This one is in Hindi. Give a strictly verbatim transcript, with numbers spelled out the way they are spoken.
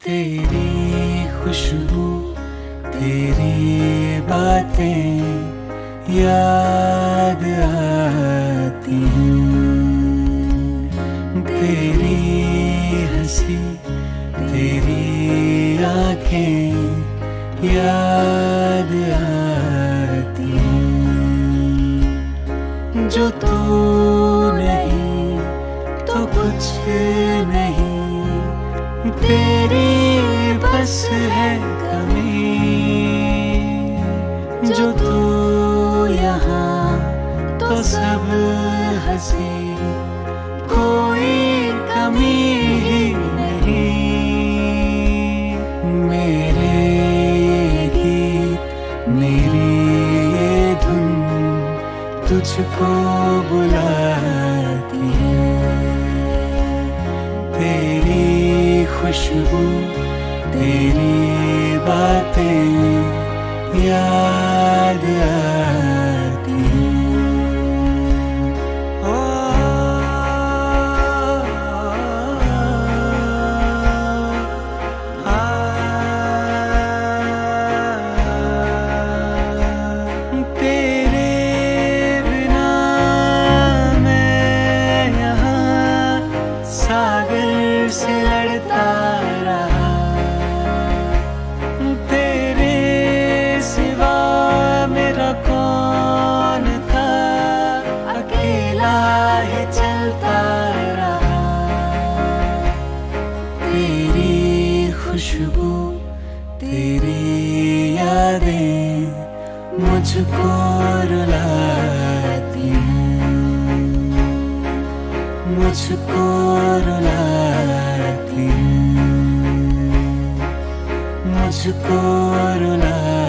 तेरी खुशबू तेरी बातें याद आती हैं, तेरी हंसी तेरी आंखें याद आती हैं। जो तू नहीं तो कुछ नहीं, तेरी बस है कमी। जो तू यहाँ तो सब हंसी, कोई कमी ही नहीं। मेरे ये गीत मेरी ये धुन तुझको बुलाती है, तेरी खुशबू तेरी बातें याद आती हैं। ओ, आ, तेरे बिना मैं यहाँ सागर से लड़ता रहा, तेरे सिवा मेरा कौन था, अकेला ही चलता रहा। तेरी खुशबू तेरी यादें मुझको रुलाती हैं, मुझको रुलाती हैं, मुझको रुला